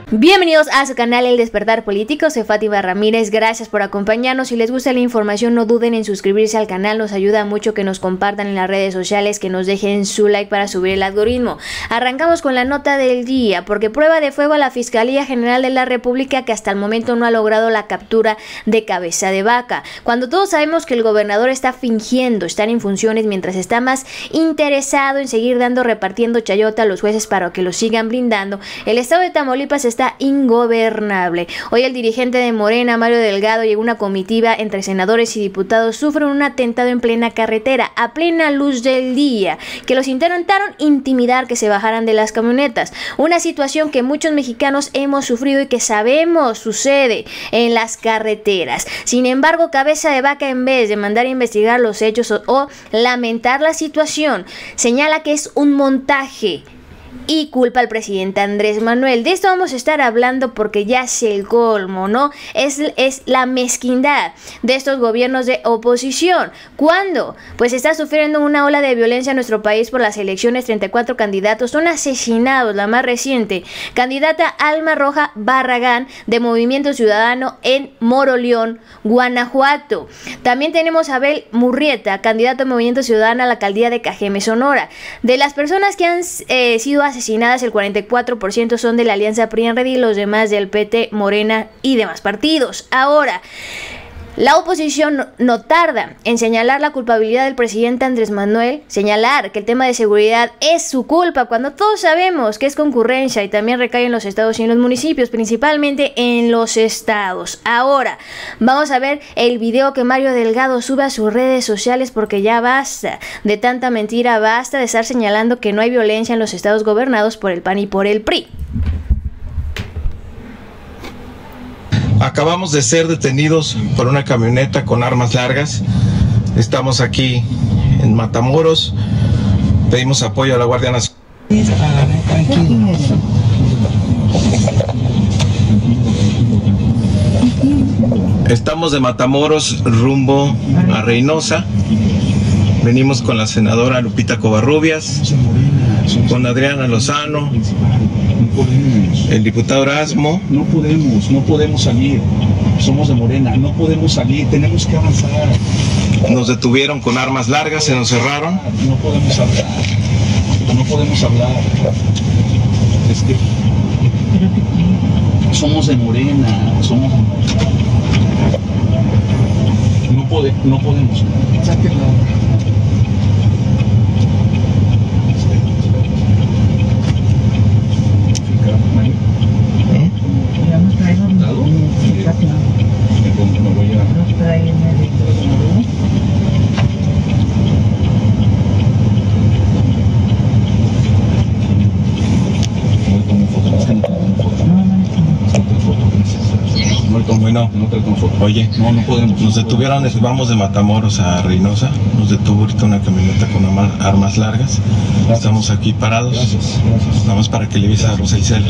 Bienvenidos a su canal El Despertar Político, soy Fátima Ramírez, gracias por acompañarnos. Si les gusta la información no duden en suscribirse al canal, nos ayuda mucho que nos compartan en las redes sociales, que nos dejen su like para subir el algoritmo. Arrancamos con la nota del día, porque prueba de fuego a la Fiscalía General de la República que hasta el momento no ha logrado la captura de Cabeza de Vaca. Cuando todos sabemos que el gobernador está fingiendo estar en funciones mientras está más interesado en seguir repartiendo chayota a los jueces para que los sigan blindando, el estado de Tamaulipas está ingobernable. Hoy el dirigente de Morena, Mario Delgado, y una comitiva entre senadores y diputados sufren un atentado en plena carretera, a plena luz del día, que los intentaron intimidar que se bajaran de las camionetas. Una situación que muchos mexicanos hemos sufrido y que sabemos sucede en las carreteras. Sin embargo, Cabeza de Vaca, en vez de mandar a investigar los hechos o lamentar la situación, señala que es un montaje y culpa al presidente Andrés Manuel. De esto vamos a estar hablando porque ya es el colmo, ¿no? Es la mezquindad de estos gobiernos de oposición. ¿Cuándo? Pues está sufriendo una ola de violencia en nuestro país por las elecciones. 34 candidatos son asesinados. La más reciente, candidata Alma Roja Barragán de Movimiento Ciudadano en Moroleón, Guanajuato. También tenemos a Abel Murrieta, candidato de Movimiento Ciudadano a la alcaldía de Cajeme, Sonora. De las personas que han sido asesinadas, el 44% son de la Alianza PRI-PAN y los demás del PT, Morena y demás partidos. Ahora, la oposición no tarda en señalar la culpabilidad del presidente Andrés Manuel, señalar que el tema de seguridad es su culpa, cuando todos sabemos que es concurrencia y también recae en los estados y en los municipios, principalmente en los estados. Ahora, vamos a ver el video que Mario Delgado sube a sus redes sociales, porque ya basta de tanta mentira, basta de estar señalando que no hay violencia en los estados gobernados por el PAN y por el PRI. Acabamos de ser detenidos por una camioneta con armas largas. Estamos aquí en Matamoros. Pedimos apoyo a la Guardia Nacional. Estamos de Matamoros rumbo a Reynosa. Venimos con la senadora Lupita Covarrubias, con Adriana Lozano, el diputado Erasmo. No podemos salir, somos de Morena, no podemos salir, tenemos que avanzar. Nos detuvieron con armas largas, se nos cerraron. No podemos hablar. Es que somos de Morena, no podemos. Bueno, oye, no podemos. Nos detuvieron, vamos de Matamoros a Reynosa. Nos detuvo ahorita una camioneta con armas largas. Gracias. Estamos aquí parados. Gracias. Nada más para que le avise a Rosa Isela.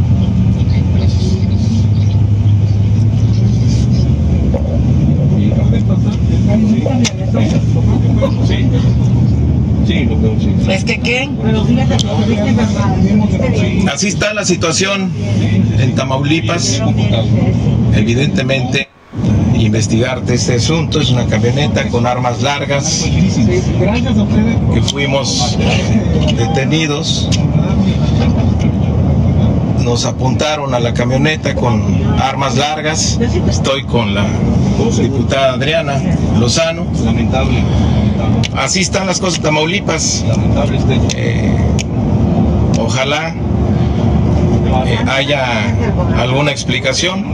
¿Es que qué? Así está la situación en Tamaulipas. Evidentemente, investigarte este asunto. Es una camioneta con armas largas que fuimos detenidos. Nos apuntaron a la camioneta con armas largas. Estoy con la diputada Adriana Lozano. Lamentable. Así están las cosas en Tamaulipas. Ojalá haya alguna explicación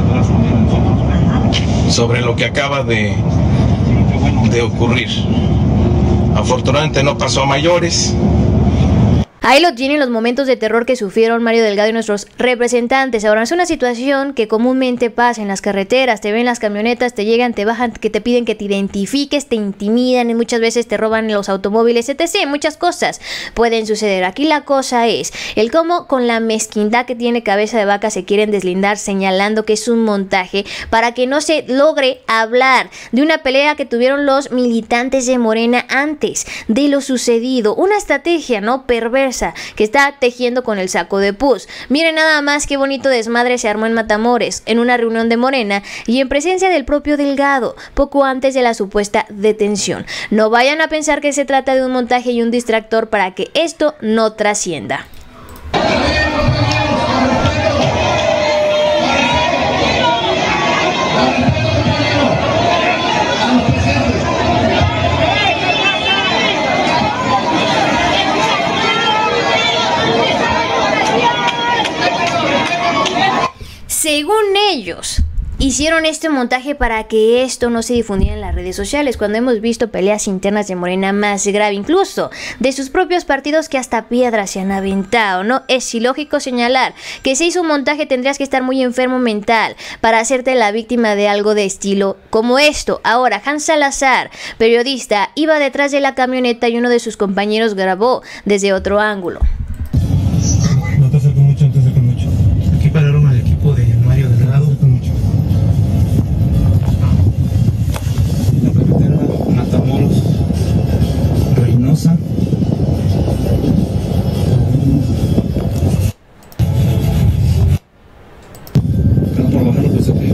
sobre lo que acaba de ocurrir. Afortunadamente no pasó a mayores. Ahí lo tienen los momentos de terror que sufrieron Mario Delgado y nuestros representantes. Ahora, es una situación que comúnmente pasa en las carreteras. Te ven las camionetas, te llegan, te bajan, que te piden que te identifiques, te intimidan y muchas veces te roban los automóviles, etc. Muchas cosas pueden suceder. Aquí la cosa es el cómo, con la mezquindad que tiene Cabeza de Vaca, se quieren deslindar señalando que es un montaje para que no se logre hablar de una pelea que tuvieron los militantes de Morena antes de lo sucedido. Una estrategia, ¿no?, perversa fuerza que está tejiendo con el saco de pus. Miren nada más qué bonito desmadre se armó en Matamoros, en una reunión de Morena y en presencia del propio Delgado, poco antes de la supuesta detención. No vayan a pensar que se trata de un montaje y un distractor para que esto no trascienda. Según ellos, hicieron este montaje para que esto no se difundiera en las redes sociales, cuando hemos visto peleas internas de Morena más grave, incluso de sus propios partidos, que hasta piedras se han aventado, ¿no? Es ilógico señalar que se hizo un montaje. Tendrías que estar muy enfermo mental para hacerte la víctima de algo de estilo como esto. Ahora, Hans Salazar, periodista, iba detrás de la camioneta y uno de sus compañeros grabó desde otro ángulo. No te acerques mucho, no te acerques mucho. Aquí pararon al equipo de Mario Delgado. Mucho. La carretera Matamoros, Reynosa. Pero por bajar lo que se ve.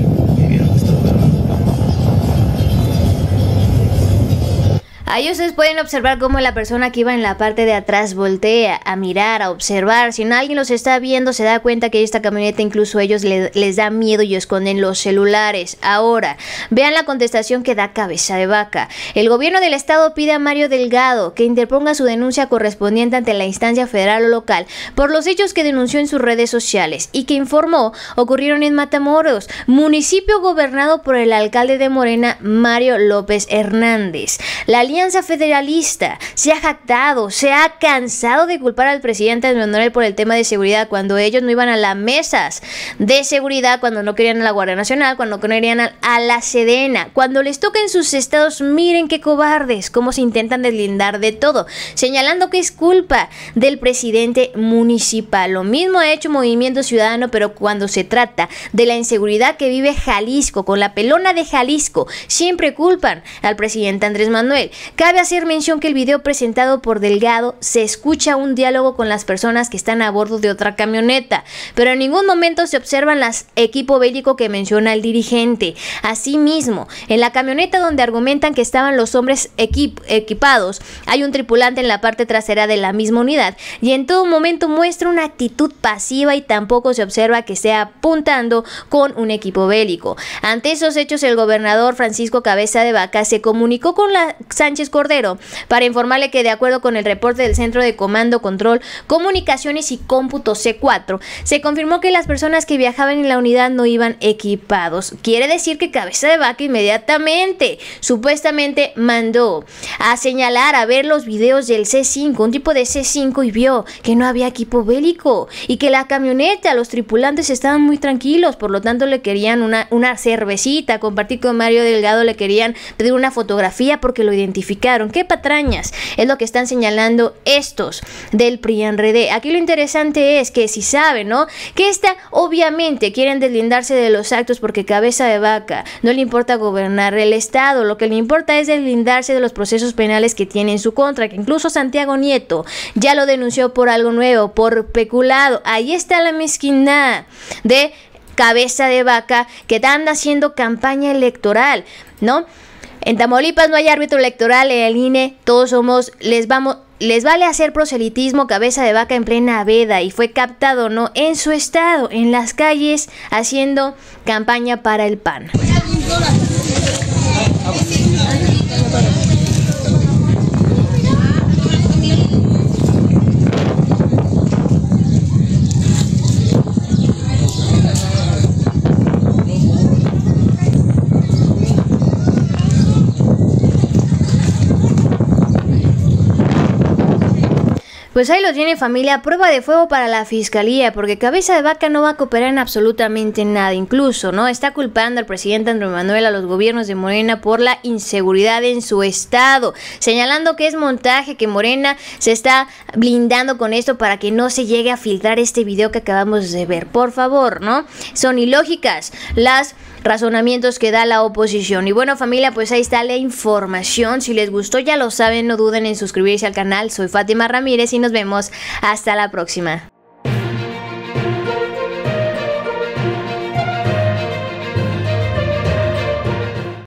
Ahí ustedes pueden observar cómo la persona que iba en la parte de atrás voltea a mirar, a observar. Si alguien los está viendo, se da cuenta que esta camioneta incluso a ellos les da miedo y esconden los celulares. Ahora, vean la contestación que da Cabeza de Vaca. El gobierno del estado pide a Mario Delgado que interponga su denuncia correspondiente ante la instancia federal o local por los hechos que denunció en sus redes sociales y que informó ocurrieron en Matamoros, municipio gobernado por el alcalde de Morena, Mario López Hernández. La Alianza Federalista se ha jactado, se ha cansado de culpar al presidente Andrés Manuel por el tema de seguridad, cuando ellos no iban a las mesas de seguridad, cuando no querían a la Guardia Nacional, cuando no querían a la Sedena, cuando les toca en sus estados. Miren qué cobardes, cómo se intentan deslindar de todo, señalando que es culpa del presidente municipal. Lo mismo ha hecho Movimiento Ciudadano, pero cuando se trata de la inseguridad que vive Jalisco, con la pelona de Jalisco, siempre culpan al presidente Andrés Manuel. Cabe hacer mención que el video presentado por Delgado se escucha un diálogo con las personas que están a bordo de otra camioneta, pero en ningún momento se observan las equipo bélico que menciona el dirigente. Asimismo, en la camioneta donde argumentan que estaban los hombres equipados, hay un tripulante en la parte trasera de la misma unidad y en todo momento muestra una actitud pasiva y tampoco se observa que esté apuntando con un equipo bélico. Ante esos hechos, el gobernador Francisco Cabeza de Vaca se comunicó con la Sánchez Cordero para informarle que, de acuerdo con el reporte del Centro de Comando, Control, Comunicaciones y Cómputo C4, se confirmó que las personas que viajaban en la unidad no iban equipados. Quiere decir que Cabeza de Vaca inmediatamente, supuestamente, mandó a señalar, a ver los videos del C5, un tipo de C5, y vio que no había equipo bélico y que la camioneta, los tripulantes estaban muy tranquilos, por lo tanto le querían una cervecita, compartir con Mario Delgado, le querían pedir una fotografía porque lo identificaron. ¡Qué patrañas! Es lo que están señalando estos del PRI-PRD. Aquí lo interesante es que si saben, ¿no?, que obviamente quieren deslindarse de los actos porque Cabeza de Vaca no le importa gobernar el estado, lo que le importa es deslindarse de los procesos penales que tiene en su contra, que incluso Santiago Nieto ya lo denunció por algo nuevo, por peculado. Ahí está la mezquindad de Cabeza de Vaca, que anda haciendo campaña electoral, ¿no? En Tamaulipas no hay árbitro electoral, en el INE todos somos, les vale hacer proselitismo. Cabeza de Vaca en plena veda y fue captado, ¿no?, en su estado, en las calles, haciendo campaña para el PAN. Pues ahí lo tiene, familia, prueba de fuego para la fiscalía, porque Cabeza de Vaca no va a cooperar en absolutamente nada. Incluso, ¿no?, está culpando al presidente Andrés Manuel, a los gobiernos de Morena, por la inseguridad en su estado, señalando que es montaje, que Morena se está blindando con esto para que no se llegue a filtrar este video que acabamos de ver. Por favor, ¿no? Son ilógicas las razonamientos que da la oposición. Y bueno, familia, pues ahí está la información. Si les gustó, ya lo saben, no duden en suscribirse al canal. Soy Fátima Ramírez y nos vemos hasta la próxima.